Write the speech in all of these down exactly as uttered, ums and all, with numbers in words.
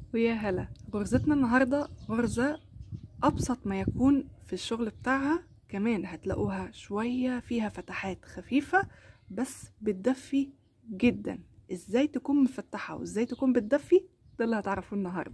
ويا هلا. غرزتنا النهاردة غرزة أبسط ما يكون في الشغل بتاعها، كمان هتلاقوها شوية فيها فتحات خفيفة بس بتدفي جدا. ازاي تكون مفتحة وازاي تكون بتدفي ده اللي هتعرفوه النهاردة.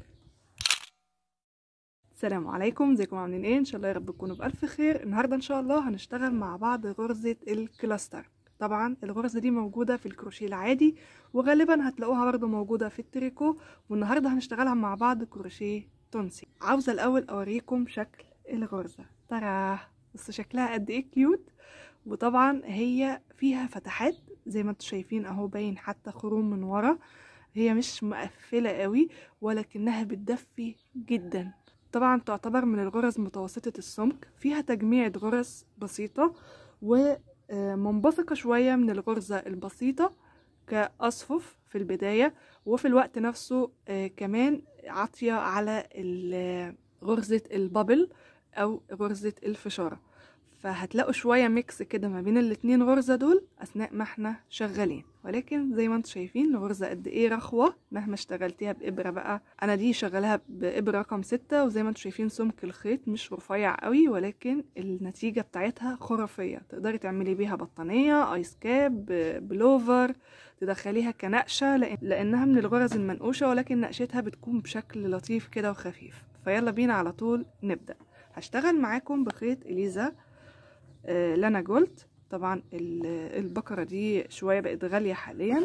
السلام عليكم، ازيكم عاملين ايه؟ ان شاء الله يا رب تكونوا بألف خير. النهاردة ان شاء الله هنشتغل مع بعض غرزة الكلاستر. طبعا الغرزة دي موجودة في الكروشيه العادي وغالبا هتلاقوها برضه موجودة في التريكو، والنهاردة هنشتغلها مع بعض كروشيه تونسي. عاوزة الاول اوريكم شكل الغرزة. تراه بس شكلها قد ايه كيوت. وطبعا هي فيها فتحات زي ما انتم شايفين اهو، باين حتى خروم من ورا. هي مش مقفلة قوي ولكنها بتدفي جدا. طبعا تعتبر من الغرز متوسطة السمك، فيها تجميع غرز بسيطة ومنبثقة شوية من الغرزة البسيطة كأصفف في البداية، وفي الوقت نفسه كمان عاطية على غرزة البابل أو غرزة الفشارة. فهتلاقوا شوية ميكس كده ما بين الاتنين غرزة دول أثناء ما احنا شغالين. ولكن زي ما انتم شايفين الغرزة قد ايه رخوة مهما اشتغلتيها بإبرة. بقى أنا دي شغلها بإبرة رقم ستة، وزي ما انتم شايفين سمك الخيط مش رفيع قوي ولكن النتيجة بتاعتها خرافية. تقدري تعملي بيها بطانية، ايس كاب، بلوفر، تدخليها كنقشة لأنها من الغرز المنقوشة ولكن نقشتها بتكون بشكل لطيف كده وخفيف. فيلا بينا على طول نبدأ. هشتغل معاكم بخيط إليزا لانا جولد. طبعا البكرة دي شوية بقت غالية حاليا.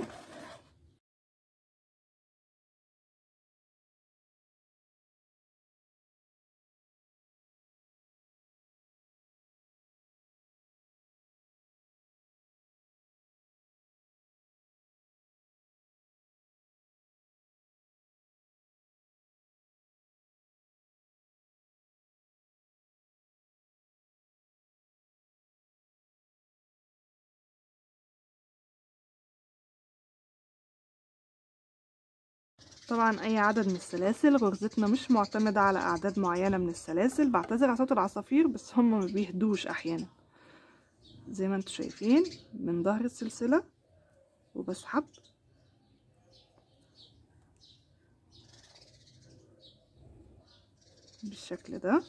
طبعا اي عدد من السلاسل، غرزتنا مش معتمدة على اعداد معينة من السلاسل. بعتذر على صوت العصافير بس هم ما بيهدوش احيانا. زي ما انتم شايفين من ظهر السلسلة وبسحب بالشكل ده،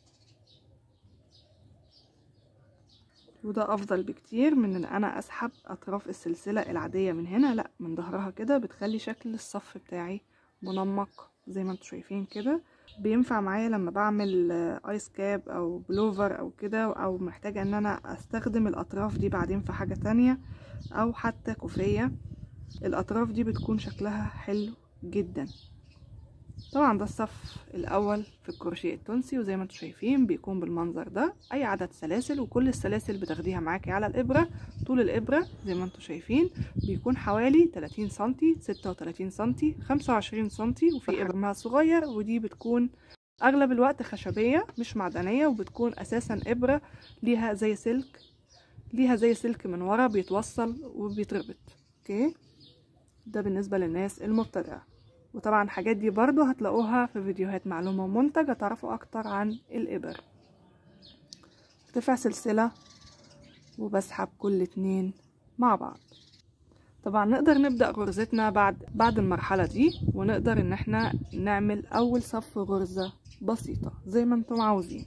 وده افضل بكتير من ان انا اسحب اطراف السلسلة العادية من هنا. لا، من ظهرها كده بتخلي شكل الصف بتاعي منمق زي ما انتم شايفين كده. بينفع معايا لما بعمل ايس كاب او بلوفر او كده، او محتاجة ان انا استخدم الاطراف دي بعدين في حاجة تانية، او حتى كوفية. الاطراف دي بتكون شكلها حلو جدا. طبعا ده الصف الاول في الكروشيه التونسي، وزي ما انتم شايفين بيكون بالمنظر ده. اي عدد سلاسل، وكل السلاسل بتاخديها معاكي على الابره. طول الابره زي ما انتم شايفين بيكون حوالي ثلاثين سنتي، ستة وثلاثين سنتي، خمسة وعشرين سنتي. وفي ابرة صغير ودي بتكون اغلب الوقت خشبيه مش معدنيه، وبتكون اساسا ابره ليها زي سلك ليها زي سلك من ورا بيتوصل وبيتربط. اوكي، ده بالنسبه للناس المبتدئه. وطبعا الحاجات دي برضو هتلاقوها في فيديوهات معلومة ومنتج هتعرفوا اكتر عن الابر. ارتفع سلسلة وبسحب كل اتنين مع بعض. طبعا نقدر نبدأ غرزتنا بعد بعد المرحلة دي، ونقدر ان احنا نعمل اول صف غرزة بسيطة زي ما انتم عاوزين.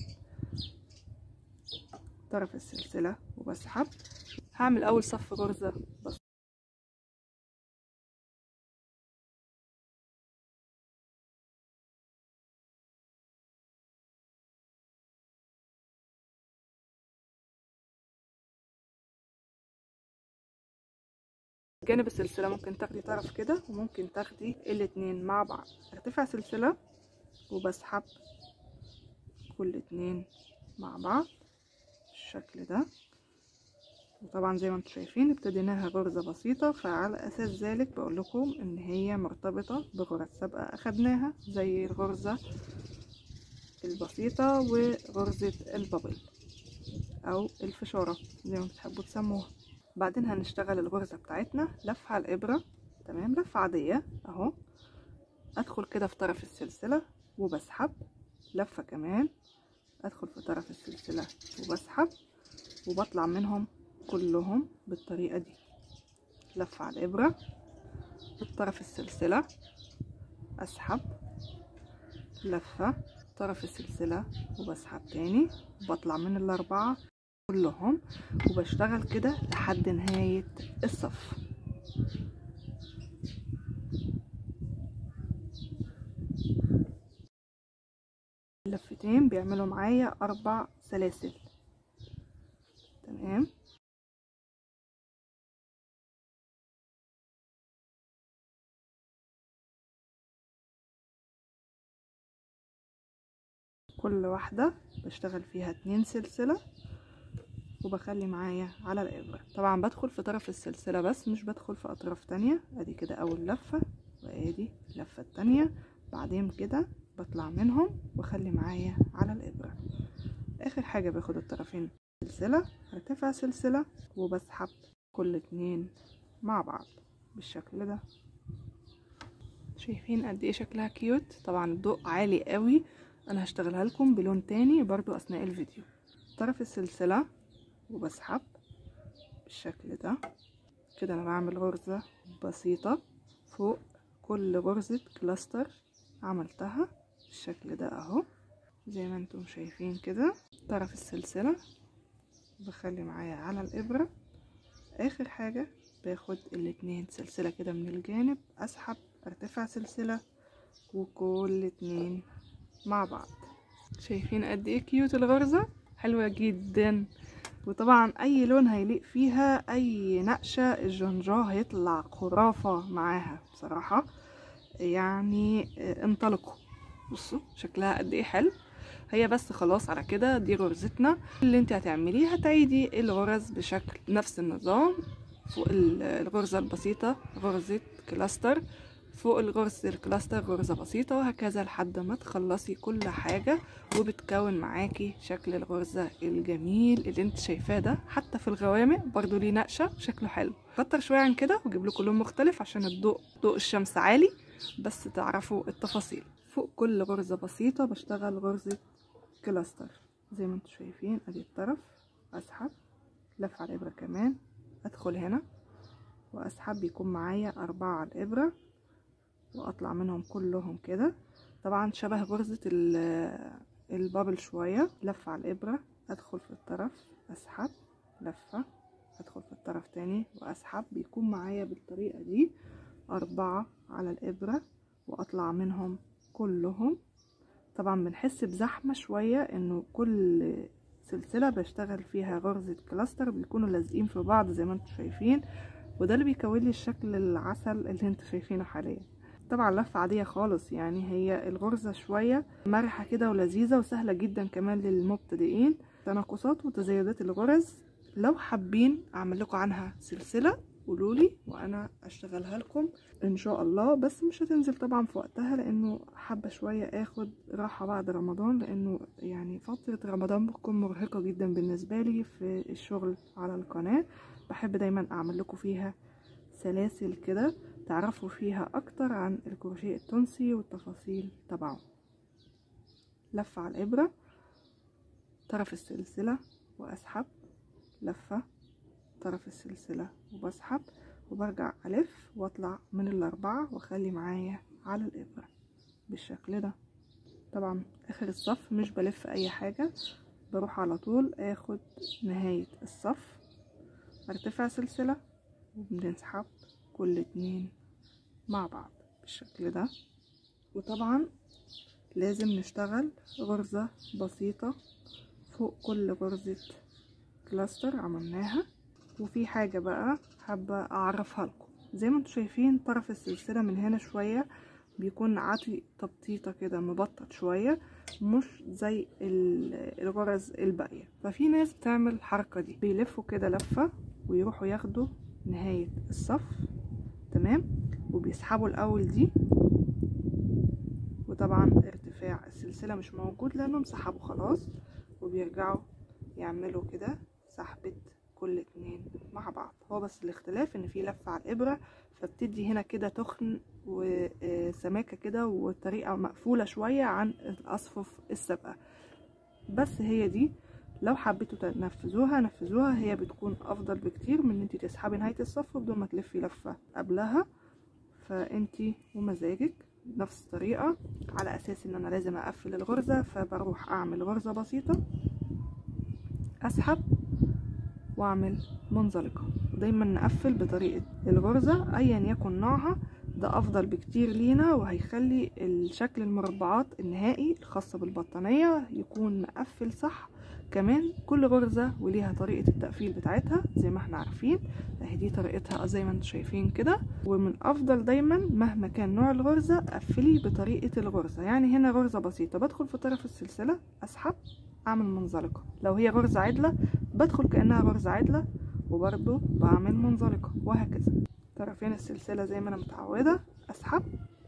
طرف السلسلة وبسحب. هعمل اول صف غرزة بسيطة. جانب السلسلة ممكن تاخدي طرف كده وممكن تاخدي الاتنين مع بعض. ارتفع سلسلة وبسحب كل اتنين مع بعض بالشكل ده. وطبعا زي ما انتم شايفين ابتديناها غرزة بسيطة، فعلى اساس ذلك بقول لكم ان هي مرتبطة بغرز سابقة اخدناها زي الغرزة البسيطة وغرزة البابل او الفشارة زي ما بتحبوا تسموها. بعدين هنشتغل الغرزة بتاعتنا لفة على الابرة. تمام، لفة عادية اهو. ادخل كده في طرف السلسلة وبسحب لفة كمان، ادخل في طرف السلسلة وبسحب، وبطلع منهم كلهم بالطريقة دي. لفة على الابرة، في طرف السلسلة اسحب لفة طرف السلسلة وبسحب تاني، وبطلع من الاربعة كلهم وبشتغل كده لحد نهاية الصف. اللفتين بيعملوا معايا اربع سلاسل. تمام. كل واحدة بشتغل فيها اتنين سلسلة وبخلي معايا على الابرة. طبعا بدخل في طرف السلسلة بس مش بدخل في اطراف تانية. ادي كده اول لفة، وادي اللفة التانية، بعدين كده بطلع منهم واخلي معايا على الابرة. اخر حاجة باخد الطرفين سلسلة، ارتفع سلسلة وبسحب كل اتنين مع بعض بالشكل ده. شايفين قد ايه شكلها كيوت؟ طبعا الضوء عالي قوي، انا هشتغلها لكم بلون تاني برضو اثناء الفيديو. طرف السلسلة وبسحب بالشكل ده كده. انا بعمل غرزة بسيطة فوق كل غرزة كلاستر عملتها بالشكل ده اهو زي ما انتم شايفين كده. طرف السلسلة بخلي معايا على الابرة. اخر حاجة باخد الاتنين سلسلة كده من الجانب، اسحب ارتفع سلسلة وكل اتنين مع بعض. شايفين قد ايه كيوت الغرزة؟ حلوة جدا. وطبعا اي لون هيليق فيها، اي نقشة الجنجاه هيطلع خرافة معاها بصراحة. يعني انطلقوا. بصوا شكلها قد ايه حلو. هي بس خلاص على كده دي غرزتنا. اللي انت هتعمليه هتعيدي الغرز بشكل نفس النظام. فوق الغرزة البسيطة غرزة كلاستر، فوق الغرزة الكلاستر غرزة بسيطة، وهكذا لحد ما تخلصي كل حاجة وبتكون معاكي شكل الغرزة الجميل اللي انت شايفاه ده. حتى في الغوامق برضو ليه نقشة شكله حلو. كتر شوية عن كده واجيب لكم لون مختلف عشان الضوء ضوء الشمس عالي بس تعرفوا التفاصيل. فوق كل غرزة بسيطة بشتغل غرزة كلاستر زي ما انتم شايفين. ادي الطرف، اسحب لف على الابرة كمان، ادخل هنا واسحب، بيكون معايا اربعة على الابرة واطلع منهم كلهم كده. طبعا شبه غرزة البابل شوية. لف على الابرة، ادخل في الطرف، اسحب لفة، ادخل في الطرف تاني واسحب، بيكون معايا بالطريقة دي اربعة على الابرة واطلع منهم كلهم. طبعا بنحس بزحمة شوية انه كل سلسلة بشتغل فيها غرزة كلاستر بيكونوا لازقين في بعض زي ما انتم شايفين، وده اللي بيكون لي الشكل العسل اللي انتم شايفينه حاليا. طبعا لفة عادية خالص، يعني هي الغرزة شوية مرحة كده ولذيذة وسهلة جدا كمان للمبتدئين. تناقصات وتزايدات الغرز لو حابين اعمل لكم عنها سلسلة قولولي وانا اشتغلها لكم ان شاء الله، بس مش هتنزل طبعا في وقتها لانه حابة شوية اخد راحة بعد رمضان، لانه يعني فترة رمضان بتكون مرهقة جدا بالنسبة لي في الشغل على القناة. بحب دايما اعمل لكم فيها سلاسل كده تعرفوا فيها اكتر عن الكروشيه التونسي والتفاصيل تبعه. لفة على الابرة، طرف السلسلة واسحب، لفة طرف السلسلة وبسحب، وبرجع الف واطلع من الاربعة واخلي معايا على الابرة بالشكل ده. طبعا اخر الصف مش بلف اي حاجة، بروح على طول اخد نهاية الصف، ارتفع سلسلة وبنسحب كل اتنين مع بعض بالشكل ده. وطبعا لازم نشتغل غرزة بسيطة فوق كل غرزة كلاستر عملناها. وفي حاجة بقى حابة اعرفها لكم، زي ما انتم شايفين طرف السلسلة من هنا شوية بيكون عاطي تبطيطة كده مبطط شوية، مش زي الغرز الباقية. ففي ناس بتعمل الحركة دي، بيلفوا كده لفة ويروحوا ياخدوا نهاية الصف تمام، وبيسحبوا الاول دي، وطبعا ارتفاع السلسلة مش موجود لانهم سحبوا خلاص، وبيرجعوا يعملوا كده سحبة كل اتنين مع بعض. هو بس الاختلاف ان في لفة على الابرة فبتدي هنا كده تخن وسماكة كده وطريقة مقفولة شوية عن الاصفف السابقة. بس هي دي لو حبيتوا تنفذوها نفذوها، هي بتكون افضل بكتير من ان انتي تسحبي نهاية الصف بدون ما تلفي لفة قبلها، فانتي ومزاجك. نفس الطريقة على اساس ان انا لازم اقفل الغرزة، فبروح اعمل غرزة بسيطة، اسحب واعمل منزلقة. ودايما نقفل بطريقة الغرزة ايا يكن نوعها، ده افضل بكتير لينا، وهيخلي الشكل المربعات النهائي الخاصة بالبطانية يكون مقفل صح. كمان كل غرزة وليها طريقة التقفيل بتاعتها زي ما احنا عارفين، اهي دي طريقتها زي ما انتم شايفين كده. ومن افضل دايما مهما كان نوع الغرزة قفلي بطريقة الغرزة. يعني هنا غرزة بسيطة بدخل في طرف السلسلة، اسحب، اعمل منزلقة. لو هي غرزة عدلة بدخل كأنها غرزة عدلة وبرضو بعمل منزلقة، وهكذا. طرفين السلسلة زي ما انا متعودة، اسحب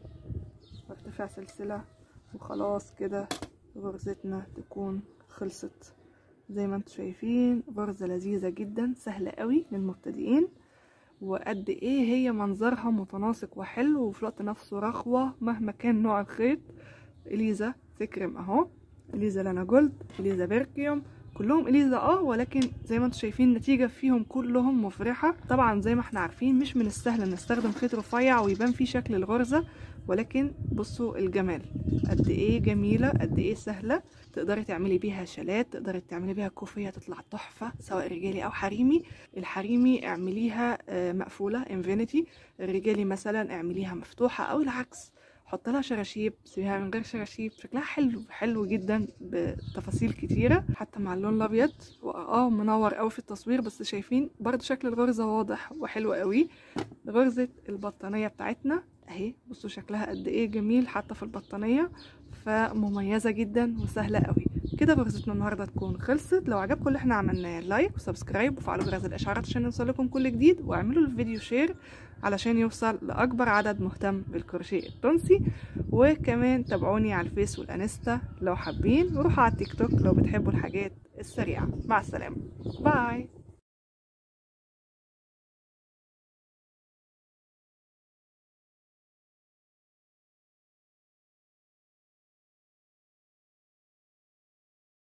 وارتفع سلسلة، وخلاص كده غرزتنا تكون خلصت. زي ما انتم شايفين غرزة لذيذة جدا سهلة قوي للمبتدئين، وقد ايه هي منظرها متناسق وحلو وفي الوقت نفسه رخوة مهما كان نوع الخيط. اليزا سكرم اهو، اليزا لانا جولد، اليزا بيركيوم، كلهم اليزا اه، ولكن زي ما انتم شايفين النتيجة فيهم كلهم مفرحة. طبعا زي ما احنا عارفين مش من السهل نستخدم خيط رفيع ويبان فيه شكل الغرزة، ولكن بصوا الجمال قد ايه جميلة، قد ايه سهلة. تقدري تعملي بيها شالات، تقدري تعملي بيها كوفية تطلع تحفة سواء رجالي او حريمي. الحريمي اعمليها مقفولة انفينيتي، الرجالي مثلا اعمليها مفتوحة، او العكس حط لها شراشيب سيبيها من غير شراشيب، شكلها حلو حلو جدا بتفاصيل كتيره حتى مع اللون الابيض. اه منور قوي في التصوير، بس شايفين برضو شكل الغرزه واضح وحلو قوي. غرزه البطانيه بتاعتنا اهي، بصوا شكلها قد ايه جميل حتى في البطانيه، فمميزه جدا وسهله قوي. كده غرزتنا النهارده تكون خلصت. لو عجبكم اللي احنا عملناه لايك وسبسكرايب وفعلوا جرس الاشعارات عشان يوصلكم كل جديد، واعملوا الفيديو شير علشان يوصل لاكبر عدد مهتم بالكروشيه التونسي. وكمان تابعوني على الفيس والانستا لو حابين، وروحوا على التيك توك لو بتحبوا الحاجات السريعه. مع السلامه، باي.